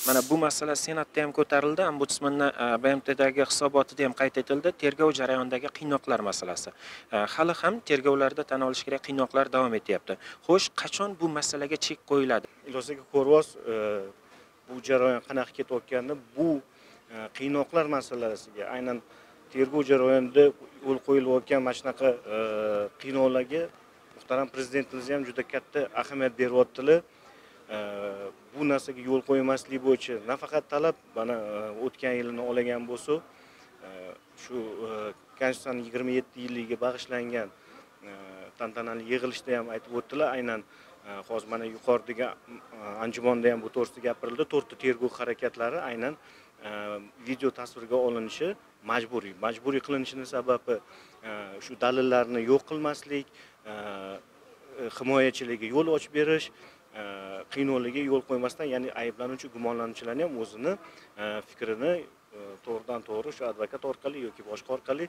Mana bu masala Senatda ham ko'tarildi. Ombudsmanning BMTdagi hisobotida ham qayd etildi. Tergov jarayonidagi qiynoqlar masalasi. Hali ham tergovlarda tan olish kerak qiynoqlar davom etyapti. Xo'sh, qachon bu masalaga chek qo'yiladi? Ilosaga ko'rvoz bu jarayon qanaqa ketayotganini, bu qiynoqlar masalasiga, aynan tergov jarayonida yo'l qo'yilayotgan mana shunaqa qiynoqlarga muhtaram prezidentimiz ham juda katta ahamiyat beryaptilar. Bu narsaga yo'l qo'ymaslik bo'yicha nafaqat talab, mana o'tgan yilni olagan bo'lsa, shu Konstitutsiyaning 27-yilligiga bag'ishlangan tantanali yig'ilishda ham aytib o'tdilar. Aynan hozir mana yuqoridagi anjumanda ham bu to'g'risida gapirildi. 4 ta tergov harakatlari aynan video tasvirga olinishi majburiy qilinishining sababi shu dalillarni yo'q qilmaslik, himoyachilarga yo'l ochib berish, qiynoqlarga yo'l qo'ymasdan, ya'ni ayblanuvchi, gumonlanuvchilarni ham o'zini fikrini to'g'ridan to'g'ri shu advokat orqali yoki boshqa orqali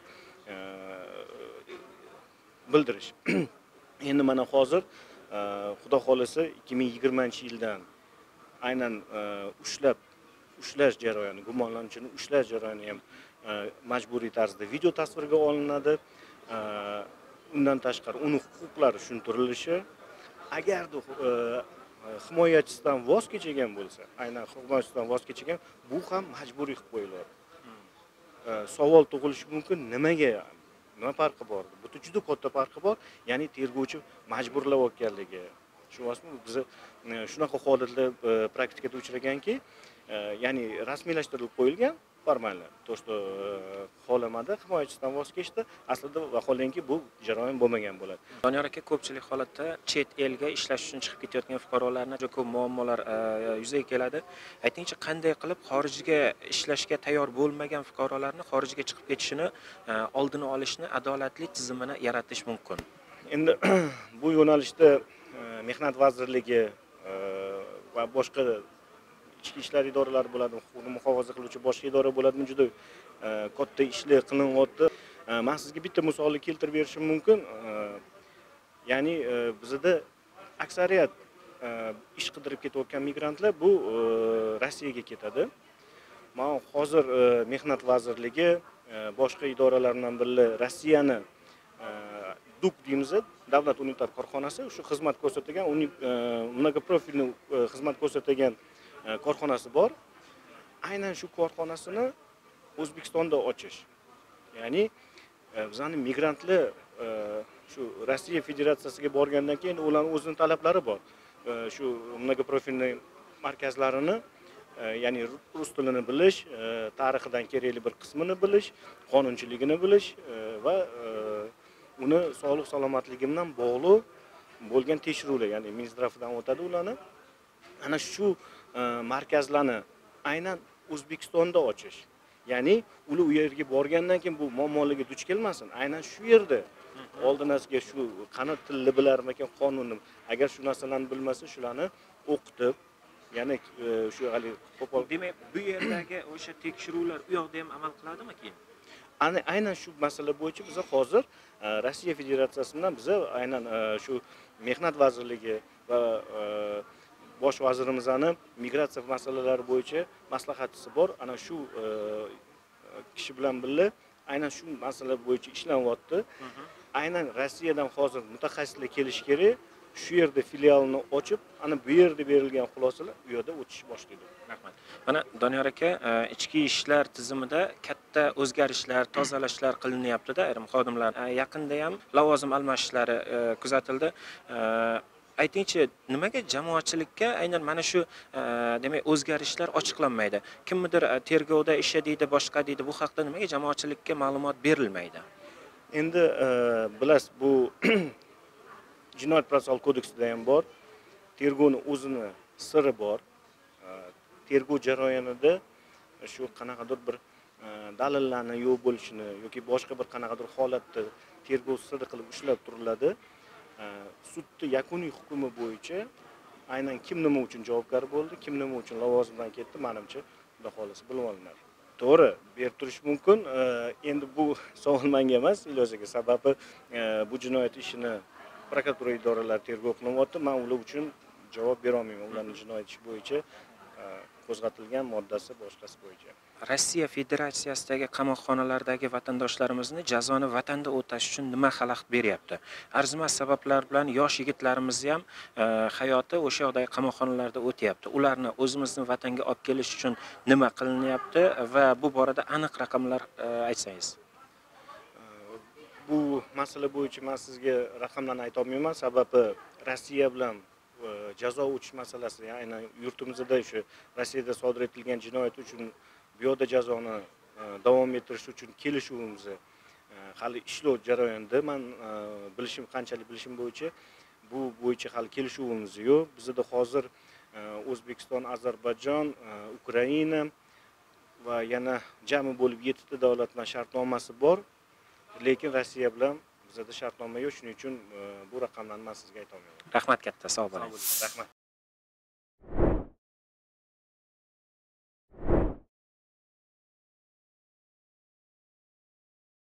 bildirish. Endi mana hozir xudo xolasa 2020-yildan aynan ushlash jarayoni, gumonlanuvchini ushlash jarayoni ham majburiy tarzda video tasvirga olinadi. Undan tashqari uning huquqlari tushuntirilishi, agarda himoyachisidan voz kechgan bo'lsa, aynan himoyachisidan voz kechgan, bu ham majburiy qilib qo'yiladi. Savol tug'ilishi mumkin, nimaga? Nima farqi bor? Bu juda katta farqi bor. Ya'ni tergovchi majburlayotganligi. Tushunasizmi? Biz shunaqa holatlar praktikada uchraganki, ya'ni rasmiylashtirilib qo'yilgan formallar. To, что xohlamadi, himoyachisidan voz kechdi. Aslida vaholanki bu jarayon bo'lmagan bo'ladi. Doniyor aka, ko'pchilik holatda chet elga ishlash uchun chiqib ketayotgan fuqarolarning juda ko'p muammolar yuzaga keladi. Aytingchi, qanday qilib xorijga ishlashga tayyor bo'lmagan fuqarolarni xorijga chiqib ketishini oldini olishni, adolatli tizimini yaratish mumkin? Endi bu yo'nalishda Mehnat vazirligi va boshqa ichki ishlar idoralari bo'ladi, huquqni muhofaza qiluvchi boshqa idora bo'ladimi, juda katta ishlar qilinyapti. Men sizga bitta misolni keltirib berishim mumkin. Ya'ni bizda aksariyat ish qidirib ketayotgan migrantlar bu Rossiyaga ketadi. Men hozir Mehnat vazirligi boshqa idoralar bilan birga Rossiyani DUK deymiz, davlat unitar korxonasi, shu xizmat ko'rsatgan, uning mnogoprofilni xizmat ko'rsatgan korxonasi bor. Aynan shu korxonasini O'zbekistonda ochish. Ya'ni bizning migrantlar shu Rossiya Federatsiyasiga borgandan keyin ularning o'zining talablari bor. Shu mnogoprofilni markazlarini, ya'ni rus tilini bilish, tarixidan kerakli bir qismini bilish, qonunchiligini bilish va uni sog'liq salomatligi bilan bog'liq bo'lgan tekshiruvlar, ya'ni Minzdravdan o'tadi ularni. Ana shu markazlarni aynan O'zbekistonda ochish. Ya'ni ular u yerga borgandan keyin bu muammolarga duch kelmasin. Aynan shu yerda oldinasiga shu qanot tilni bilarmikan, qonunni, agar shu narsalarni bilmasa, shularni o'qitib, ya'ni shu hali qo'pol. Demak, bu yerdagi o'sha tekshiruvlar u yoqda ham amal qiladimi keyin? Aynan shu masala bo'yicha biz hozir Rossiya Federatsiyasi bilan biz aynan shu Mehnat vazirligi va bosh vazirimizning migratsiya masalalari bo'yicha maslahatchisi bor. Ana shu kishi bilan birga aynan shu masala bo'yicha ishlanyapti. Aynan Rossiyadan hozir mutaxassislar kelish kerak. Shu yerda filialni ochib, ana bu yerda berilgan xulosalar u yerda o'tish boshlaydi. Rahmat. Mana Doniyor aka, ichki ishlar tizimida katta o'zgarishlar, tozalashlar qilinyapti-da, ayrim xodimlar. Yaqinda ham lavozim almashishlari kuzatildi. Aytingchi, nimaga jamoatchilikka aynan mana shu demak o'zgarishlar ochiqlanmaydi? Kimnidir tergovda ishlaydi, boshqa deydi. Bu haqda nimaga jamoatchilikka ma'lumot berilmaydi? Endi bilasiz, bu Jinoyat protsessual kodeksida ham bor. Tergovning o'zini siri bor. Tergov jarayonida shu qanaqadir bir dalillarni yo'q bo'lishini yoki boshqa bir qanaqadir holatda tergov siri qilib ushlab turiladi. Sudning yakuniy hukmi bo'yicha aynan kim nima uchun javobgar bo'ldi, kim nima uchun lavozimdan ketdi, menimcha xudo xolasa bilib olinadi. To'g'ri, berib turish mumkin. Endi bu savol menga emas, ilojiga, sababi bu jinoyat ishini prokuratura idoralari tergov qilyapti. Men ular uchun javob bera olmayman. Ularning jinoyat ishi bo'yicha qo'zg'atilgan moddasi boshqasi bo'yicha. Rossiya Federatsiyasidagi qamoqxonalardagi vatandoshlarimizni jazoni vatanda o'tash uchun nima xalaqit beryapti? Arzimas sabablar bilan yosh yigitlarimizni ham hayoti o'sha yoqdagi qamoqxonalarda o'tyapti. Ularni o'zimizni vatanga olib kelish uchun nima qilinyapti va bu borada aniq raqamlar aytsangiz. Bu masala bo'yicha men sizga raqamlarni ayta olmayman, sababi Rossiya bilan jazo o'tish masalasi, ya'ni yurtimizda shu Rossiyada sodir etilgan jinoyat uchun bu yerda jazoni davom ettirish uchun kelishuvimiz hali ishlov jarayonida. Men qanchalik bilishim bo'yicha bu bo'yicha hali kelishuvimiz yo'q. Bizda hozir O'zbekiston, Ozarbayjon, Ukraina va yana jami bo'lib 7 ta davlat bilan shartnomasi bor. Lekin Rossiya bilan bizda shartnoma yo'q, shuning uchun bu raqamlarni men sizga ayta olmayman. Rahmat katta, sog' bo'ling. Rahmat.